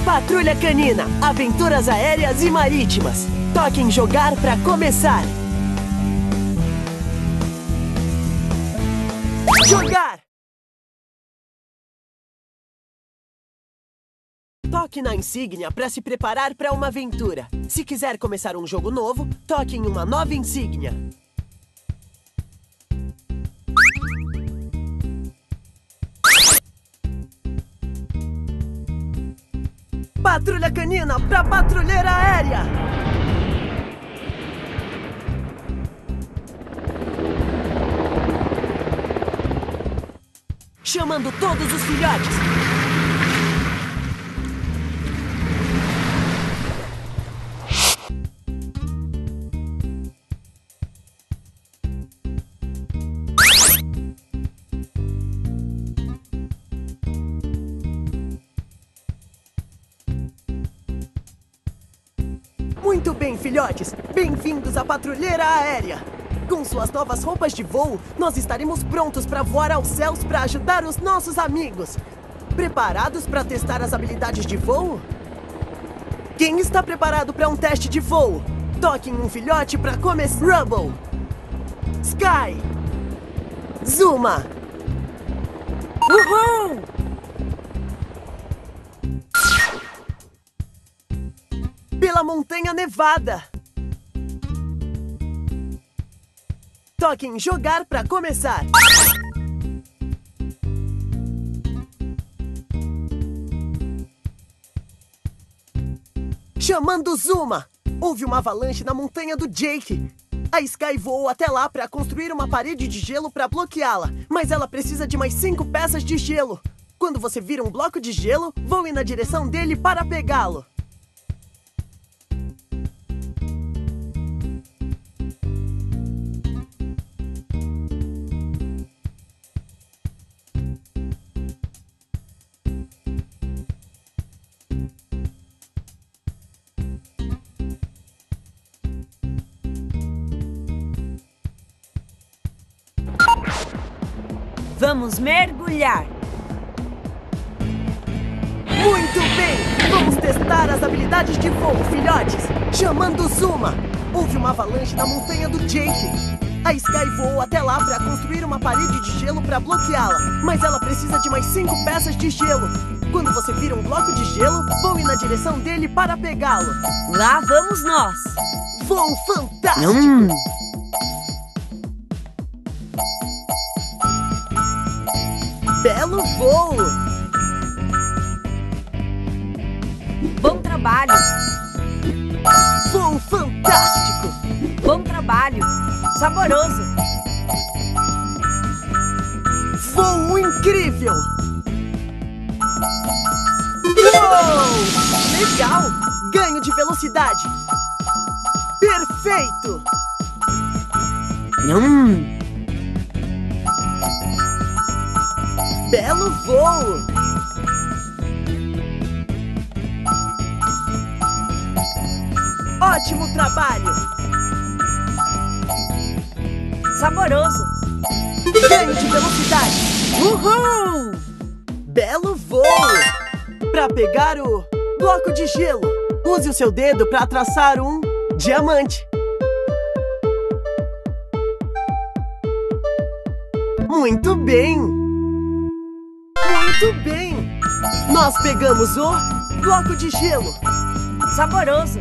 Patrulha Canina, aventuras aéreas e marítimas. Toque em jogar pra começar. Jogar! Toque na insígnia para se preparar para uma aventura. Se quiser começar um jogo novo, toque em uma nova insígnia. Patrulha Canina para patrulheira aérea! Chamando todos os filhotes! Muito bem, filhotes! Bem-vindos à Patrulheira Aérea! Com suas novas roupas de voo, nós estaremos prontos para voar aos céus para ajudar os nossos amigos! Preparados para testar as habilidades de voo? Quem está preparado para um teste de voo? Toque em um filhote para começar! Rubble! Sky! Zuma! Uhul! Pela Montanha Nevada! Toque em jogar para começar! Chamando Zuma! Houve uma avalanche na montanha do Jake. A Sky voou até lá para construir uma parede de gelo para bloqueá-la, mas ela precisa de mais 5 peças de gelo. Quando você vir um bloco de gelo, voe na direção dele para pegá-lo. Vamos mergulhar! Muito bem! Vamos testar as habilidades de voo, filhotes! Chamando Zuma! Houve uma avalanche na montanha do Jake. A Sky voou até lá para construir uma parede de gelo para bloqueá-la, mas ela precisa de mais 5 peças de gelo. Quando você vir um bloco de gelo, voe na direção dele para pegá-lo. Lá vamos nós! Voo fantástico! Belo voo! Bom trabalho! Voo fantástico! Bom trabalho! Saboroso! Voo incrível! Uou! Legal! Ganho de velocidade! Perfeito! Belo voo! Ótimo trabalho! Saboroso! Ganho de velocidade! Uhul! Belo voo! Para pegar o bloco de gelo, use o seu dedo para traçar um diamante. Muito bem! Muito bem! Nós pegamos o bloco de gelo. Saboroso!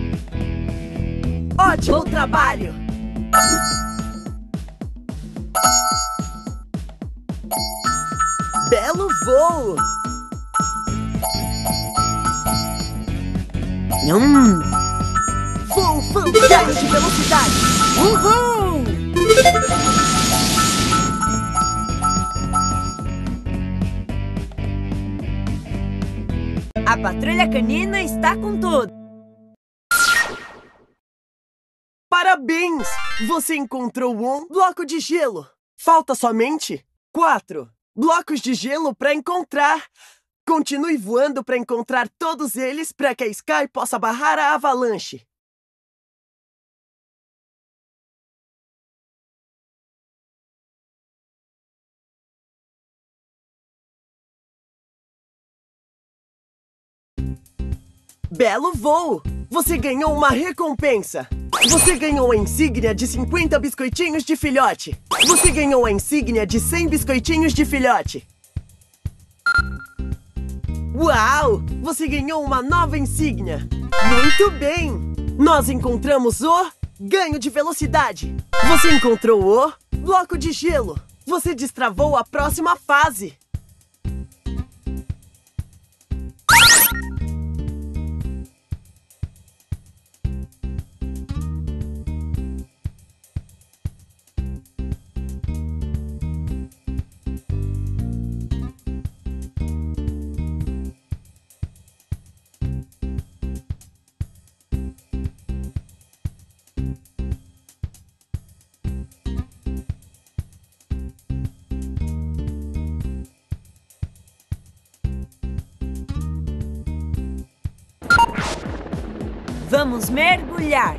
Ótimo trabalho! Belo voo! Voo fantástico de velocidade! Uhul! A Patrulha Canina está com tudo! Parabéns! Você encontrou um bloco de gelo. Falta somente 4 blocos de gelo para encontrar. Continue voando para encontrar todos eles para que a Sky possa barrar a avalanche. Belo voo! Você ganhou uma recompensa! Você ganhou a insígnia de 50 biscoitinhos de filhote! Você ganhou a insígnia de 100 biscoitinhos de filhote! Uau! Você ganhou uma nova insígnia! Muito bem! Nós encontramos o ganho de velocidade! Você encontrou o bloco de gelo! Você destravou a próxima fase! Vamos mergulhar.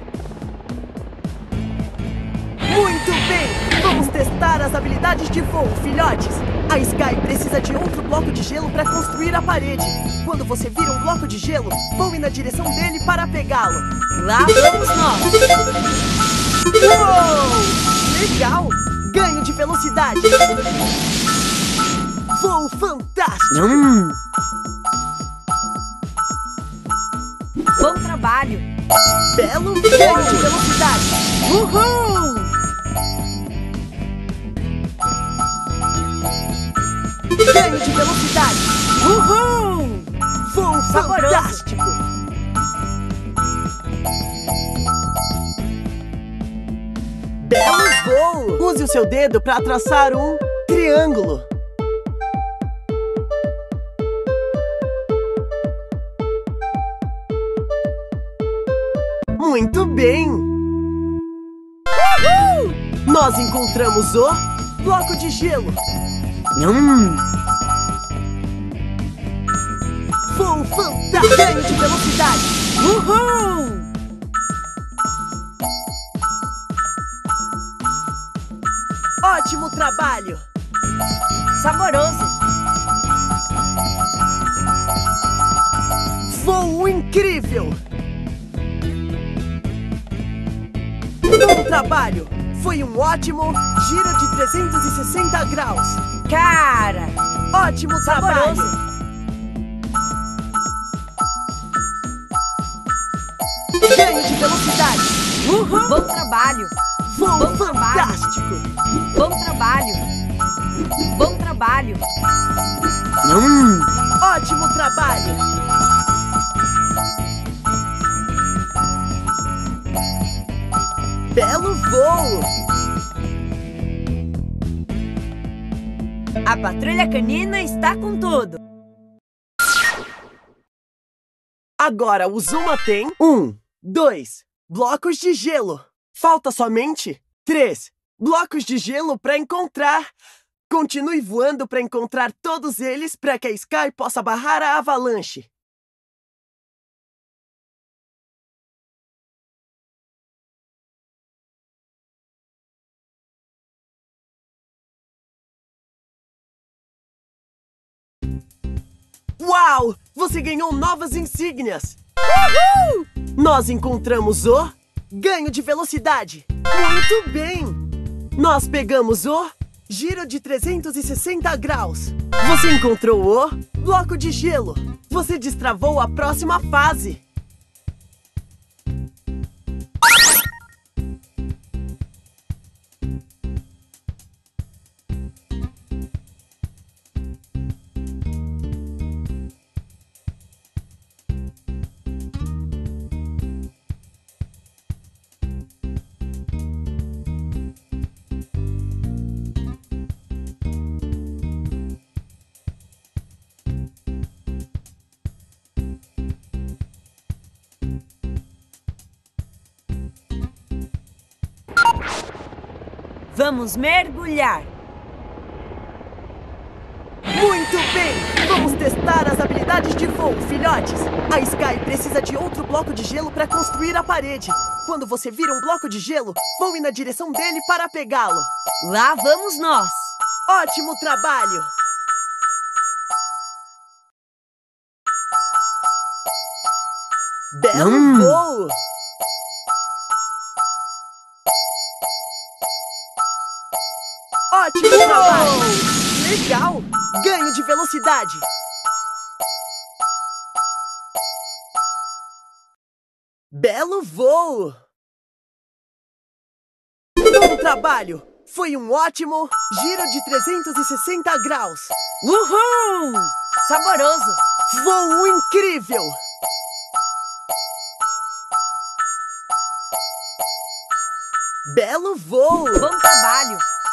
Muito bem! Vamos testar as habilidades de voo, filhotes! A Sky precisa de outro bloco de gelo para construir a parede. Quando você vira um bloco de gelo, voe na direção dele para pegá-lo. Lá vamos nós. Uou! Legal! Ganho de velocidade! Voo fantástico! Bom trabalho. Belo ganho de velocidade! Uhul! Ganho de velocidade! Uhul! Voo Saboroso. fantástico! Belo voo! Use o seu dedo para traçar um triângulo. Muito bem! Uhul! Nós encontramos o bloco de gelo. Voo fantástico! Ganho de velocidade! Uhul! Ótimo trabalho! Saboroso. Voo incrível! Bom trabalho! Foi um ótimo giro de 360 graus! Cara, Ótimo trabalho! saboroso. Ganho de velocidade! Uhul! Bom trabalho. Voo Bom trabalho. fantástico! Bom trabalho. Bom trabalho. Ótimo trabalho! Belo voo! A patrulha canina está com tudo. Agora o Zuma tem 2 blocos de gelo. Falta somente 3 blocos de gelo para encontrar. Continue voando para encontrar todos eles para que a Sky possa barrar a avalanche. Uau! Você ganhou novas insígnias! Uhul! Nós encontramos o ganho de velocidade. Muito bem! Nós pegamos o giro de 360 graus. Você encontrou o bloco de gelo. Você destravou a próxima fase. Vamos mergulhar. Muito bem! Vamos testar as habilidades de voo, filhotes! A Sky precisa de outro bloco de gelo para construir a parede. Quando você vira um bloco de gelo, voe na direção dele para pegá-lo. Lá vamos nós. Ótimo trabalho! Belo voo! Ótimo trabalho! Legal! Ganho de velocidade! Belo voo! Bom trabalho! Foi um ótimo giro de 360 graus! Uhul! Saboroso! Voo incrível! Belo voo! Bom trabalho!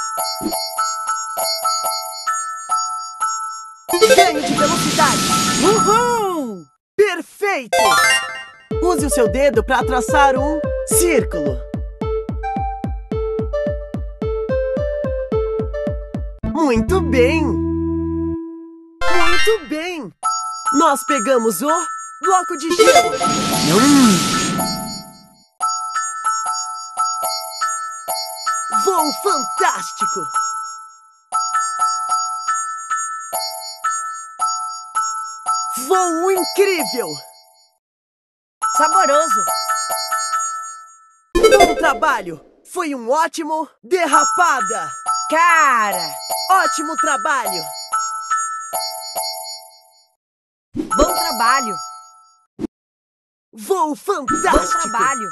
Ganho de velocidade! Uhul! Perfeito! Use o seu dedo para traçar um círculo. Muito bem! Muito bem! Nós pegamos o bloco de gelo. Voo fantástico! Voo incrível! Saboroso! Bom trabalho! Foi um ótimo derrapada! Cara! Ótimo trabalho! Bom trabalho! Voo Bom fantástico! trabalho!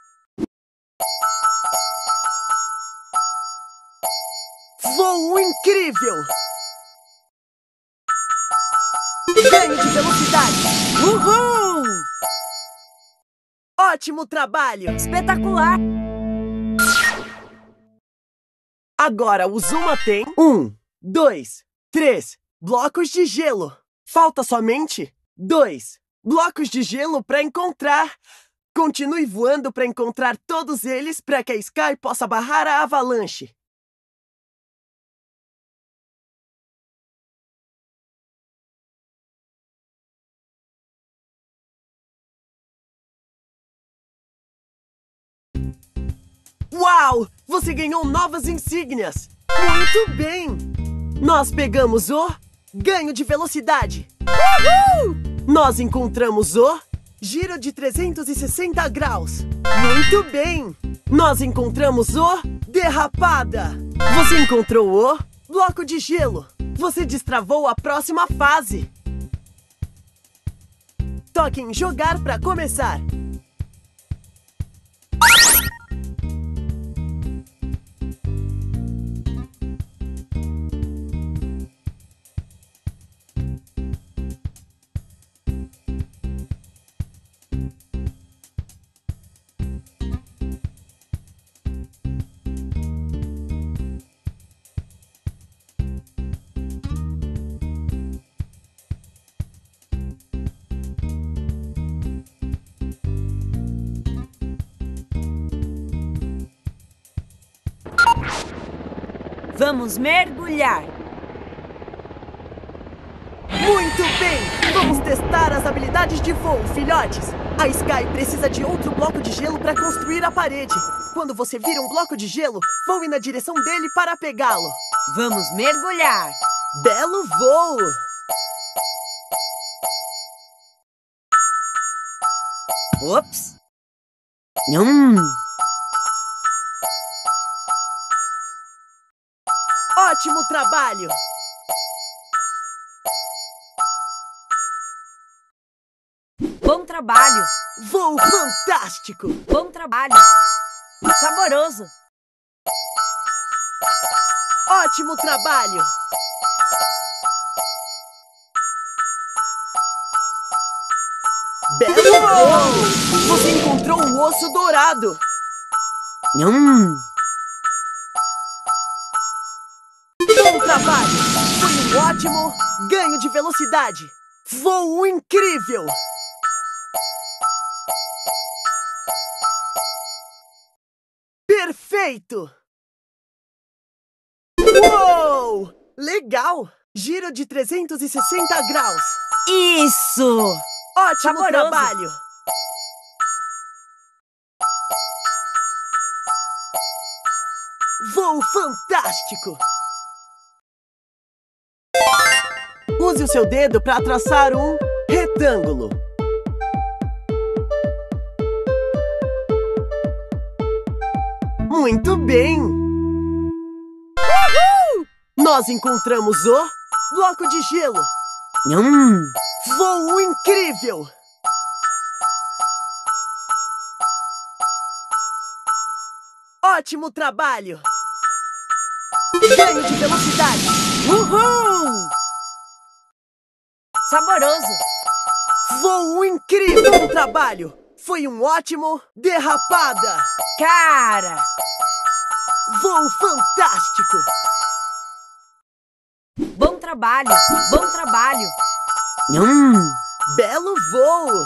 Voo incrível! Ganho de velocidade! Uhul! Ótimo trabalho! Espetacular! Agora o Zuma tem 1, 2, 3 blocos de gelo. Falta somente 2 blocos de gelo para encontrar. Continue voando para encontrar todos eles para que a Sky possa barrar a avalanche. Uau! Você ganhou novas insígnias! Muito bem! Nós pegamos o ganho de velocidade. Uhul! Nós encontramos o giro de 360 graus. Muito bem! Nós encontramos o derrapada. Você encontrou o bloco de gelo. Você destravou a próxima fase. Toque em jogar para começar. Vamos mergulhar! Muito bem! Vamos testar as habilidades de voo, filhotes! A Sky precisa de outro bloco de gelo para construir a parede. Quando você vira um bloco de gelo, voe na direção dele para pegá-lo. Vamos mergulhar! Belo voo! Ops! Nham! Ótimo trabalho! Bom trabalho! Voo fantástico! Bom trabalho! Saboroso! Ótimo trabalho! Belo voo! Você encontrou um osso dourado! Nham! Bom trabalho! Foi um ótimo ganho de velocidade! Voo incrível! Perfeito! Uou! Legal! Giro de 360 graus! Isso! Ótimo Saboroso. trabalho! Voo fantástico! Use o seu dedo para traçar um retângulo. Muito bem! Uhul! Nós encontramos o bloco de gelo. Voo incrível! Ótimo trabalho! Ganho de velocidade! Uhul! Saboroso! Voo incrível! Bom trabalho! Foi um ótimo derrapada! Cara! Voo fantástico! Bom trabalho! Bom trabalho! Belo voo!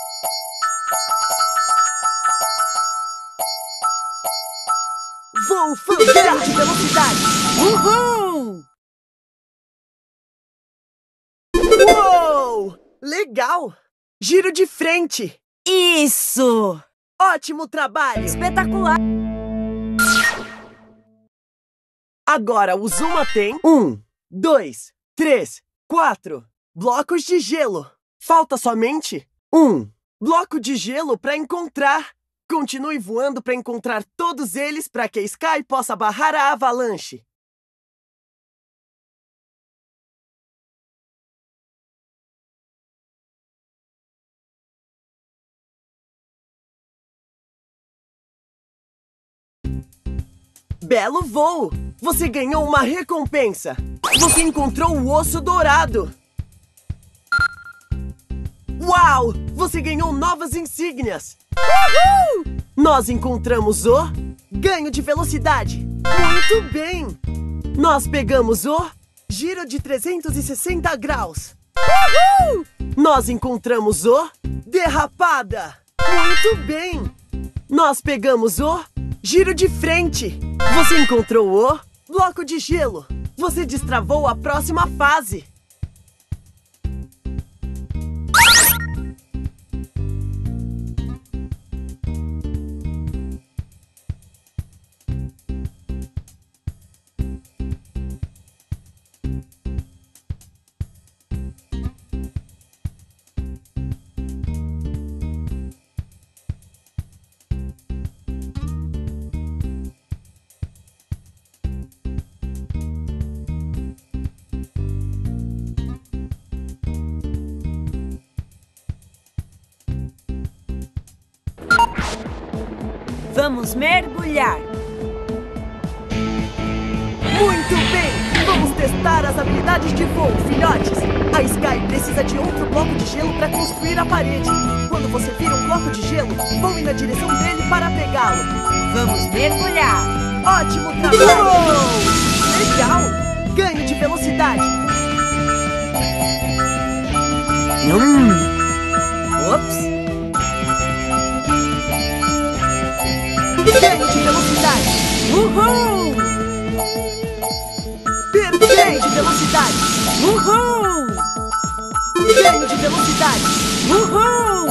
Voo fantástico de velocidade! Uhul! Uou! Legal! Giro de frente! Isso! Ótimo trabalho! Espetacular! Agora o Zuma tem 1, 2, 3, 4 blocos de gelo. Falta somente um bloco de gelo para encontrar. Continue voando para encontrar todos eles para que a Sky possa barrar a avalanche. Belo voo! Você ganhou uma recompensa! Você encontrou o osso dourado! Uau! Você ganhou novas insígnias! Uhul! Nós encontramos o ganho de velocidade! Muito bem! Nós pegamos o giro de 360 graus! Uhul! Nós encontramos o derrapada! Muito bem! Nós pegamos o giro de frente! Você encontrou o bloco de gelo! Você destravou a próxima fase! Vamos mergulhar! Muito bem! Vamos testar as habilidades de voo, filhotes! A Sky precisa de outro bloco de gelo para construir a parede. Quando você vira um bloco de gelo, voe na direção dele para pegá-lo. Vamos mergulhar! Ótimo trabalho! Uou! Legal! Ganho de velocidade! Ops! Ganho de velocidade! Uhul! Ganho de velocidade! Uhul! Ganho de velocidade! Uhul!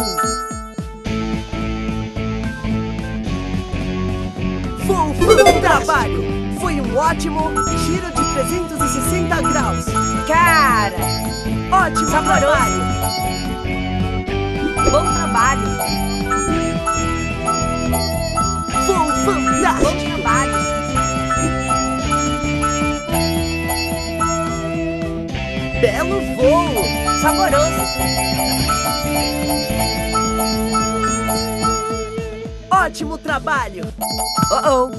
Bom trabalho! Foi um ótimo giro de 360 graus! Cara! Ótimo trabalho! Bom trabalho! Voo fantástico! Bom trabalho! Belo voo! Saboroso! Ótimo trabalho! Oh!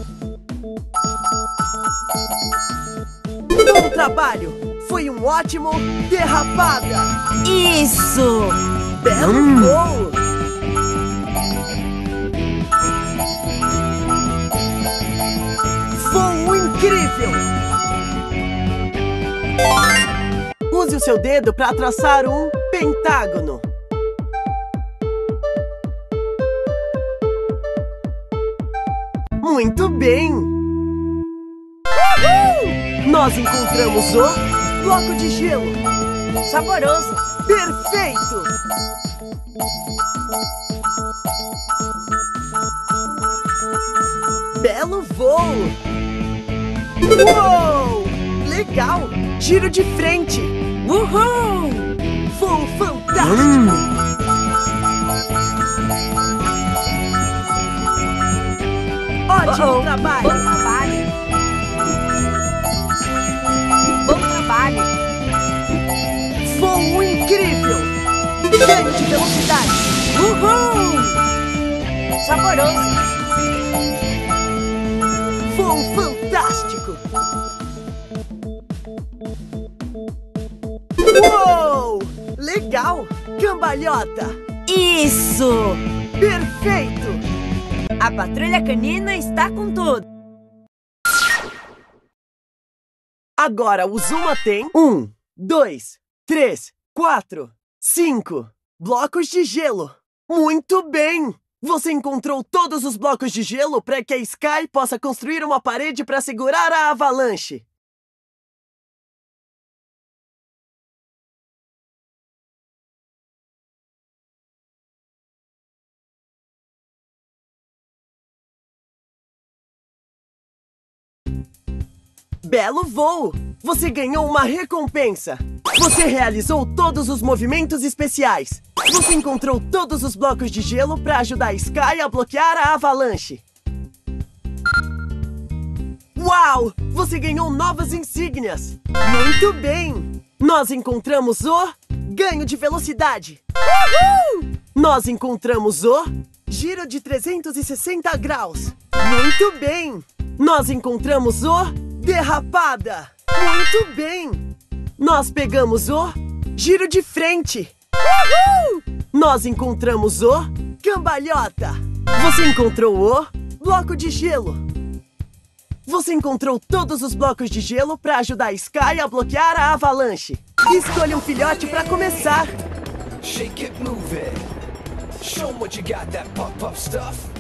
Bom trabalho! Foi um ótimo derrapada! Isso! Belo voo! Voo incrível! Use o seu dedo para traçar um pentágono. Muito bem! Uhul! Nós encontramos o bloco de gelo. Saboroso! Perfeito! Belo voo! Uou! Legal! Giro de frente! Uhul! Voo fantástico! Ótimo trabalho! trabalho! Bom trabalho. Bom trabalho. Voo incrível! Ganho de velocidade! Uhul! Saboroso. Voo fantástico! Uou! Legal! Cambalhota! Isso! Perfeito! A patrulha canina está com tudo. Agora o Zuma tem 1, 2, 3, 4, 5 blocos de gelo. Muito bem! Você encontrou todos os blocos de gelo para que a Sky possa construir uma parede para segurar a avalanche. Belo voo! Você ganhou uma recompensa! Você realizou todos os movimentos especiais! Você encontrou todos os blocos de gelo para ajudar a Sky a bloquear a avalanche! Uau! Você ganhou novas insígnias! Muito bem! Nós encontramos o ganho de velocidade! Uhul! Nós encontramos o giro de 360 graus! Muito bem! Nós encontramos o derrapada! Muito bem! Nós pegamos o giro de frente! Uhul! Nós encontramos o cambalhota! Você encontrou o bloco de gelo! Você encontrou todos os blocos de gelo para ajudar a Sky a bloquear a avalanche! Escolha um filhote para começar! Shake it, move it. Show 'em what you got, that pop stuff.